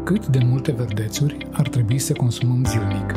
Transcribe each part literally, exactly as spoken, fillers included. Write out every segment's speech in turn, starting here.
Cât de multe verdețuri ar trebui să consumăm zilnic?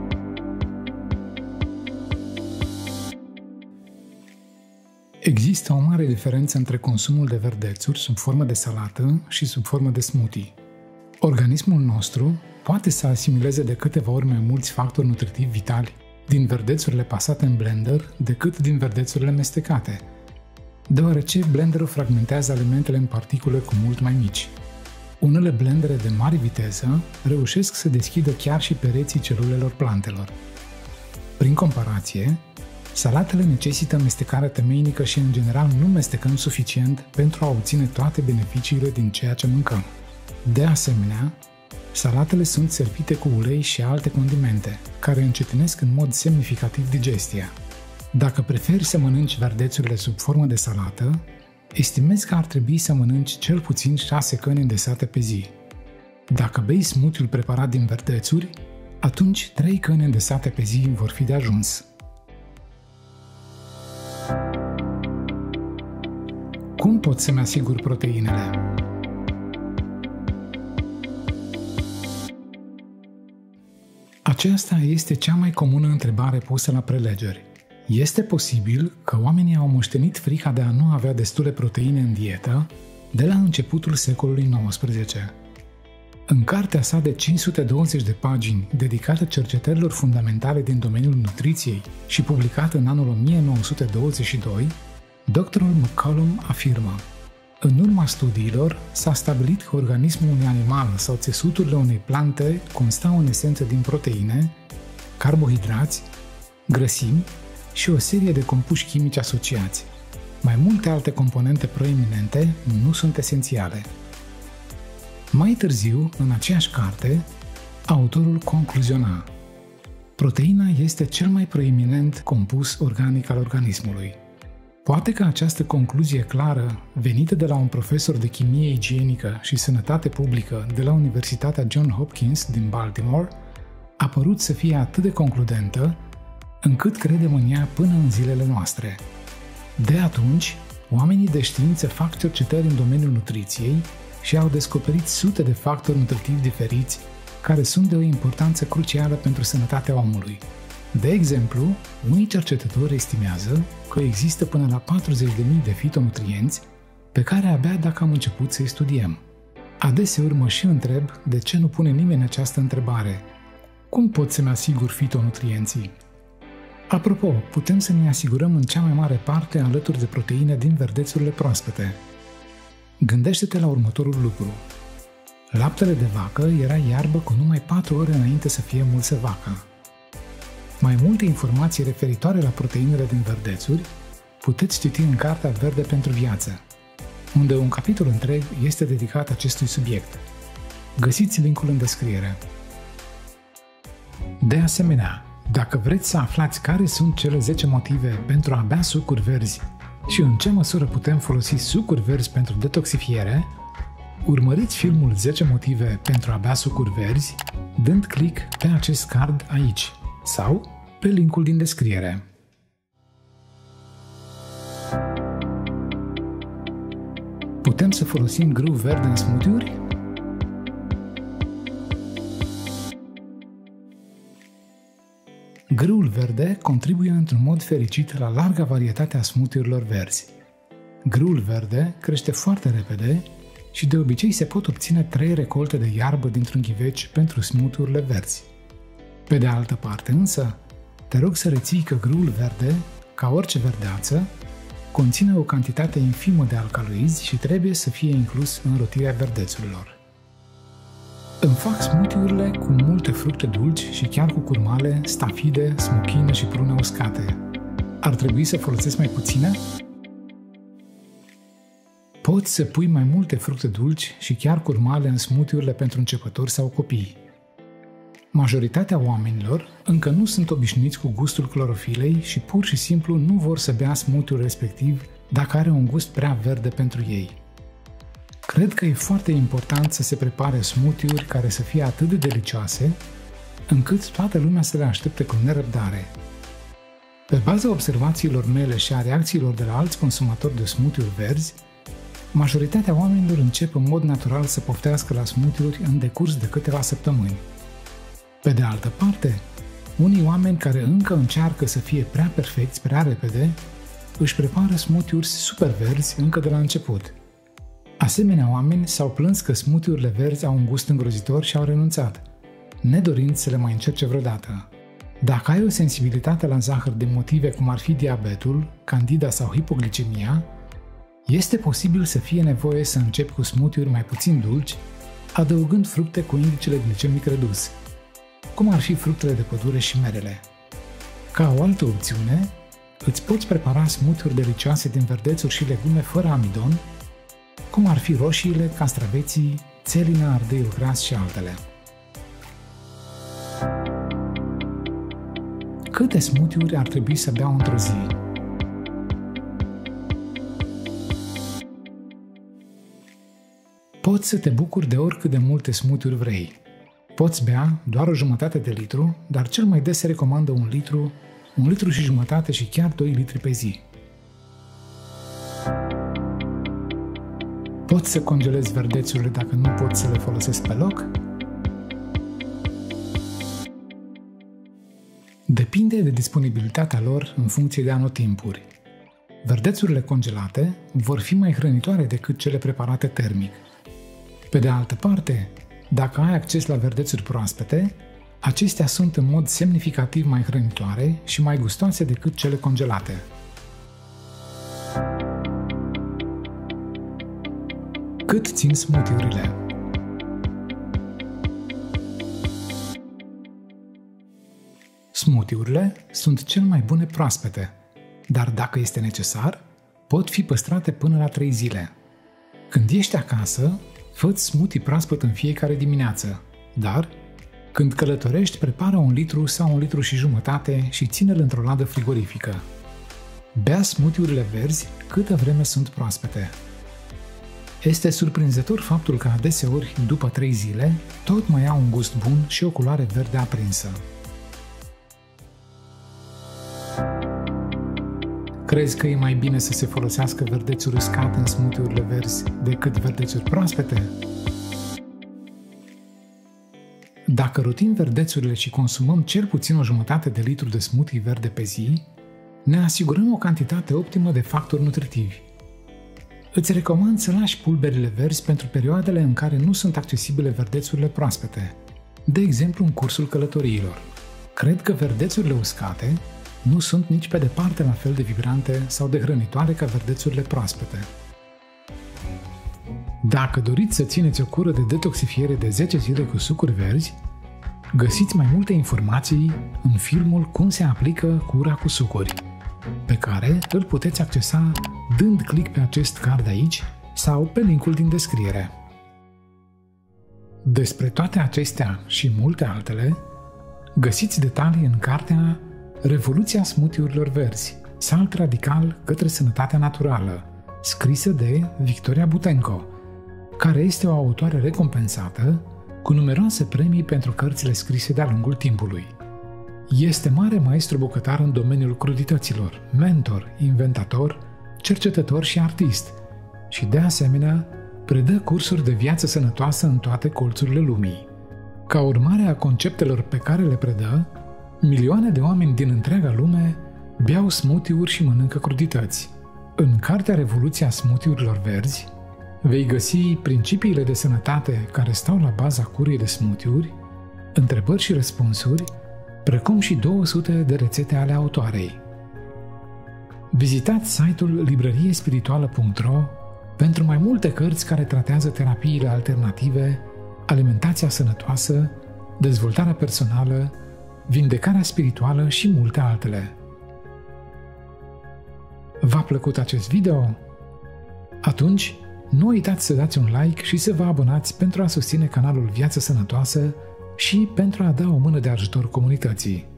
Există o mare diferență între consumul de verdețuri sub formă de salată și sub formă de smoothie. Organismul nostru poate să asimileze de câteva ori mai mulți factori nutritivi vitali din verdețurile pasate în blender decât din verdețurile mestecate, deoarece blenderul fragmentează alimentele în particule cu mult mai mici. Unele blendere de mare viteză reușesc să deschidă chiar și pereții celulelor plantelor. Prin comparație, salatele necesită mestecare temeinică și în general nu mestecăm suficient pentru a obține toate beneficiile din ceea ce mâncăm. De asemenea, salatele sunt servite cu ulei și alte condimente, care încetinesc în mod semnificativ digestia. Dacă preferi să mănânci verdețurile sub formă de salată, estimezi că ar trebui să mănânci cel puțin șase căni îndesate pe zi. Dacă bei smoothie-ul preparat din verdețuri, atunci trei căni îndesate pe zi vor fi de ajuns. Cum pot să-mi asigur proteinele? Aceasta este cea mai comună întrebare pusă la prelegeri. Este posibil că oamenii au moștenit frica de a nu avea destule proteine în dietă de la începutul secolului nouăsprezece. În cartea sa de cinci sute douăzeci de pagini, dedicată cercetărilor fundamentale din domeniul nutriției și publicată în anul o mie nouă sute douăzeci și doi, doctorul McCollum afirmă: în urma studiilor s-a stabilit că organismul unui animal sau țesuturile unei plante constau în esență din proteine, carbohidrați, grăsimi și o serie de compuși chimici asociați. Mai multe alte componente proeminente nu sunt esențiale. Mai târziu, în aceeași carte, autorul concluziona: proteina este cel mai proeminent compus organic al organismului. Poate că această concluzie clară, venită de la un profesor de chimie igienică și sănătate publică de la Universitatea Johns Hopkins din Baltimore, a părut să fie atât de concludentă, încât credem în ea până în zilele noastre. De atunci, oamenii de știință fac cercetări în domeniul nutriției și au descoperit sute de factori nutritivi diferiți care sunt de o importanță crucială pentru sănătatea omului. De exemplu, unii cercetători estimează că există până la patruzeci de mii de fitonutrienți pe care abia dacă am început să-i studiem. Adeseori mă și întreb de ce nu pune nimeni această întrebare: cum pot să-mi asigur fitonutrienții? Apropo, putem să ne asigurăm în cea mai mare parte alături de proteine din verdețurile proaspete. Gândește-te la următorul lucru. Laptele de vacă era iarbă cu numai patru ore înainte să fie mulsă vaca. Mai multe informații referitoare la proteinele din verdețuri puteți citi în Cartea Verde pentru Viață, unde un capitol întreg este dedicat acestui subiect. Găsiți linkul în descriere. De asemenea, dacă vreți să aflați care sunt cele zece motive pentru a bea sucuri verzi și în ce măsură putem folosi sucuri verzi pentru detoxifiere, urmăriți filmul zece motive pentru a bea sucuri verzi dând click pe acest card aici sau pe linkul din descriere. Putem să folosim grâu verde în smoothie-uri? Grâul verde contribuie într-un mod fericit la larga varietate a smoothie-urilor verzi. Grâul verde crește foarte repede și de obicei se pot obține trei recolte de iarbă dintr-un ghiveci pentru smoothie-urile verzi. Pe de altă parte însă, te rog să reții că grâul verde, ca orice verdeață, conține o cantitate infimă de alcaloizi și trebuie să fie inclus în rotirea verdețurilor. Îmi fac smoothie-urile cu multe fructe dulci și chiar cu curmale, stafide, smochine și prune uscate. Ar trebui să folosesc mai puține? Poți să pui mai multe fructe dulci și chiar curmale în smoothie-urile pentru începători sau copii. Majoritatea oamenilor încă nu sunt obișnuiți cu gustul clorofilei și pur și simplu nu vor să bea smoothie-ul respectiv dacă are un gust prea verde pentru ei. Cred că e foarte important să se prepare smoothie-uri care să fie atât de delicioase, încât toată lumea să le aștepte cu nerăbdare. Pe baza observațiilor mele și a reacțiilor de la alți consumatori de smoothie-uri verzi, Majoritatea oamenilor încep în mod natural să poftească la smoothie-uri în decurs de câteva săptămâni. Pe de altă parte, unii oameni care încă încearcă să fie prea perfecți prea repede, își prepară smoothie-uri super verzi încă de la început. Asemenea oameni s-au plâns că smoothie-urile verzi au un gust îngrozitor și au renunțat, nedorind să le mai încerce vreodată. Dacă ai o sensibilitate la zahăr din motive cum ar fi diabetul, candida sau hipoglicemia, este posibil să fie nevoie să începi cu smoothie-uri mai puțin dulci, adăugând fructe cu indicele glicemic redus, cum ar fi fructele de pădure și merele. Ca o altă opțiune, îți poți prepara smoothie-uri delicioase din verdețuri și legume fără amidon, cum ar fi roșiile, castraveții, țelina, ardeiul gras și altele. Câte smoothie-uri ar trebui să beau într-o zi? Poți să te bucuri de oricât de multe smoothie-uri vrei. Poți bea doar o jumătate de litru, dar cel mai des se recomandă un litru, un litru și jumătate și chiar doi litri pe zi. Poți să congelezi verdețurile dacă nu poți să le folosesc pe loc? Depinde de disponibilitatea lor în funcție de anotimpuri. Verdețurile congelate vor fi mai hrănitoare decât cele preparate termic. Pe de altă parte, dacă ai acces la verdețuri proaspete, acestea sunt în mod semnificativ mai hrănitoare și mai gustoase decât cele congelate. Cât țin smoothie-urile? Smoothie-urile sunt cel mai bune proaspete, dar dacă este necesar, pot fi păstrate până la trei zile. Când ești acasă, fă-ți smoothie proaspăt în fiecare dimineață, dar când călătorești, prepară un litru sau un litru și jumătate și ține-l într-o ladă frigorifică. Bea smoothie-urile verzi câtă vreme sunt proaspete. Este surprinzător faptul că adeseori, după trei zile, tot mai au un gust bun și o culoare verde aprinsă. Crezi că e mai bine să se folosească verdețuri uscate în smoothie-urile verzi decât verdețuri proaspete? Dacă rotim verdețurile și consumăm cel puțin o jumătate de litru de smoothie verde pe zi, ne asigurăm o cantitate optimă de factori nutritivi. Îți recomand să lași pulberile verzi pentru perioadele în care nu sunt accesibile verdețurile proaspete, de exemplu în cursul călătoriilor. Cred că verdețurile uscate nu sunt nici pe departe la fel de vibrante sau de hrănitoare ca verdețurile proaspete. Dacă doriți să țineți o cură de detoxifiere de zece zile cu sucuri verzi, găsiți mai multe informații în filmul Cum se aplică cura cu sucuri, pe care îl puteți accesa dând click pe acest card aici sau pe linkul din descriere. Despre toate acestea și multe altele, găsiți detalii în cartea Revoluția smoothie-urilor verzi, salt radical către sănătatea naturală, scrisă de Victoria Butenko, care este o autoare recompensată cu numeroase premii pentru cărțile scrise de-a lungul timpului. Este mare maestru bucătar în domeniul crudităților, mentor, inventator, cercetător și artist și, de asemenea, predă cursuri de viață sănătoasă în toate colțurile lumii. Ca urmare a conceptelor pe care le predă, milioane de oameni din întreaga lume beau smoothie-uri și mănâncă crudități. În cartea Revoluția smoothie-urilor verzi vei găsi principiile de sănătate care stau la baza curii de smoothie-uri, întrebări și răspunsuri, precum și două sute de rețete ale autoarei. Vizitați site-ul librărie spirituală punct ro pentru mai multe cărți care tratează terapiile alternative, alimentația sănătoasă, dezvoltarea personală, vindecarea spirituală și multe altele. V-a plăcut acest video? Atunci, nu uitați să dați un like și să vă abonați pentru a susține canalul Viață Sănătoasă și pentru a da o mână de ajutor comunității.